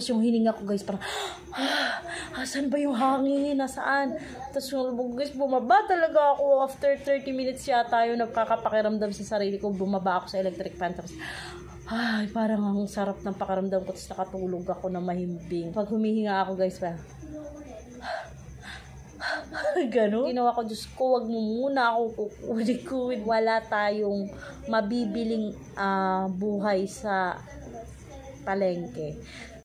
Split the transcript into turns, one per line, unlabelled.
Yung hininga ko guys, parang, asan ba yung hangin? Nasaan? Tapos yung guys, bumaba talaga ako. After 30 minutes yata yung nagkakapakiramdam sa sarili ko, bumaba ako sa electric fan. Tapos, ay, parang ang sarap ng pakiramdam ko. Tapos nakatulog ako na mahimbing. Pag humihinga ako guys, parang, gano'n. Ginawa ko, Diyos ko, wag mo muna ako kukulit. Wala tayong mabibiling buhay sa palengke.